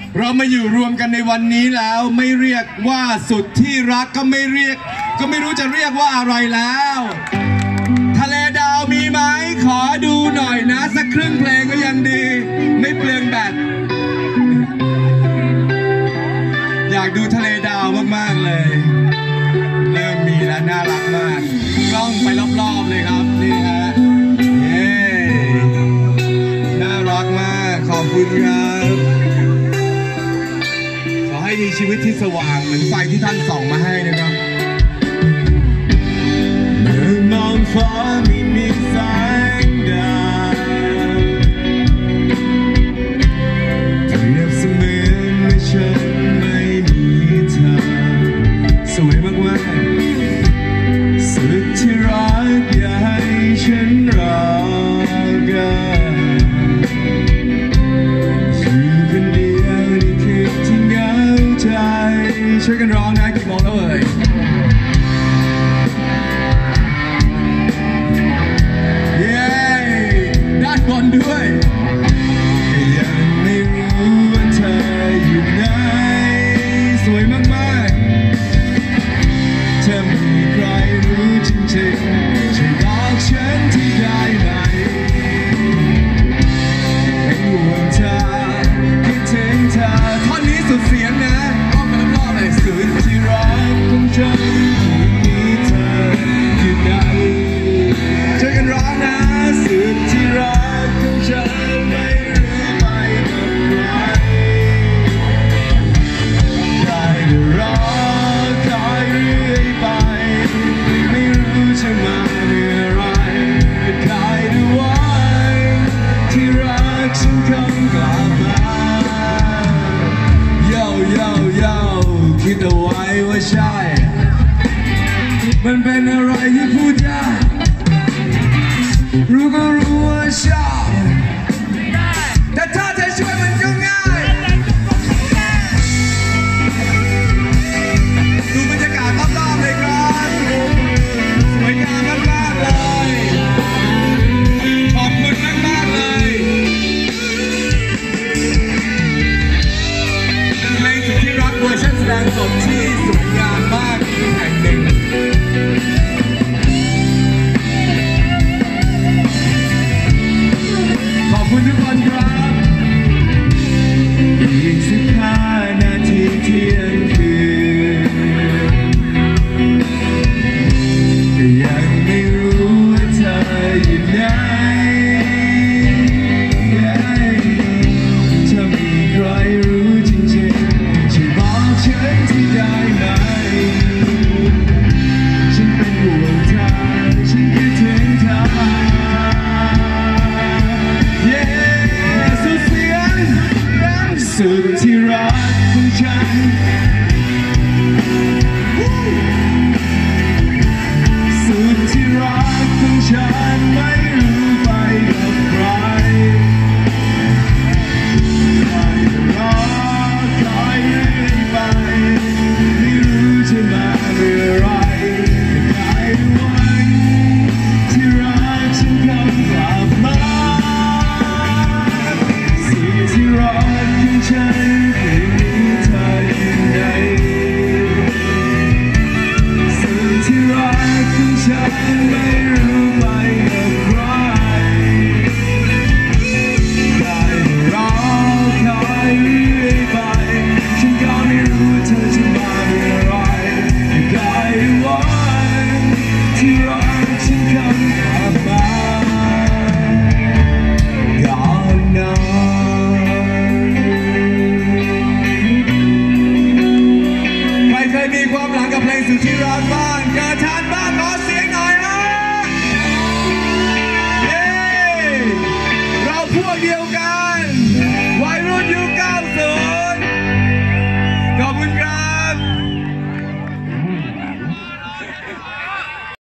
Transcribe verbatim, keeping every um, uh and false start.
เรามาอยู่รวมกันในวันนี้แล้วไม่เรียกว่าสุดที่รักก็ไม่เรียกก็ไม่รู้จะเรียกว่าอะไรแล้วทะเลดาวมีไหมขอดูหน่อยนะสักครึ่งเพลงก็ยังดีไม่เปลืองแบตอยากดูทะเลดาวมากๆเลยเริ่มมีแล้วน่ารักมากกล้องไปรอบๆเลยครับนี่ฮะเย้น่ารักมากขอบคุณครับขอให้มีชีวิตที่สว่างเหมือนไฟที่ท่านส่องมาให้นะครับเมื่อมองฟ้าไม่มีแสงดาวเปรียบเสมือนว่าฉันไม่มีเธอสวยมากๆสุดที่รักอยากให้ฉันรอกันอยู่คนเดียวในคืนที่เหงาใจช่วยกันร้องนะกี่โมงแล้วเอ่ยเย้ด้านบนด้วยยังไม่รู้ว่าเธออยู่ไหนสวยมากๆเธอมีใครรู้จริงๆช่วยบอกฉันที่ได้ไหมเป็นห่วงเธอคิดถึงเธอท่อนนี้สุดเสียงนะต้องไปรอบๆเลยสุดที่รักของฉันมีเธออยู่ไหนช่วยกันร้องนะสุดที่รักของฉันไม่รู้ไปกับใครได้แต่รอคอยเรื่อยไปไม่รู้จะมาเมื่อไรก็ได้แต่หวังที่รักฉันคงกลับมาโย่โย่โย่คิดเอาไว้ว่าใช่มันเป็นอะไรที่พูดยากรู้ก็รู้ว่าชอบแต่ถ้าเธอช่วยมันก็ง่ายดูบรรยากาศรอบๆเลยครับสวยงามมากๆเลยขอบคุณมากๆเลยเป็นเพลงสุดที่รักเวอร์ชันแสดงสดที่สวยงามมากแห่งหนึ่งขอบคุณทุกคนครับอีกสิบห้านาทีเที่ยงคืนก็ยังไม่รู้ว่าเธออยู่ไหนถ้ามีใครรู้จริงๆช่วยบอกฉันที่ได้ไหมฉันเป็นห่วงเธอฉันคิดถึงเธอเย้สุดเสียงสุดที่รักของฉันสุดที่รักของฉันไม่รู้ไปกับใครได้แต่รอคอยเรื่อยไปไม่รู้จะมาเมื่อไรก็ได้หวังที่รักฉันคงกลับมาสุดที่รักของฉันคือมีเธออยู่ในสุดที่รักของฉันไม่รู้ไปกับใครได้แต่รอคอยเรื่อยไปฉันก็ไม่รู้เธอจะมาเมื่อไรก็ได้หวังที่รักฉันคงกลับมาก่อนนอนใครเคยมีความหลังกับเพลงสุดที่รักบ้างเกิดทันบ้างขอเสียงหน่อยนะเย้เราพวกเดียวกันวัยรุ่นยุคเก้าสิบ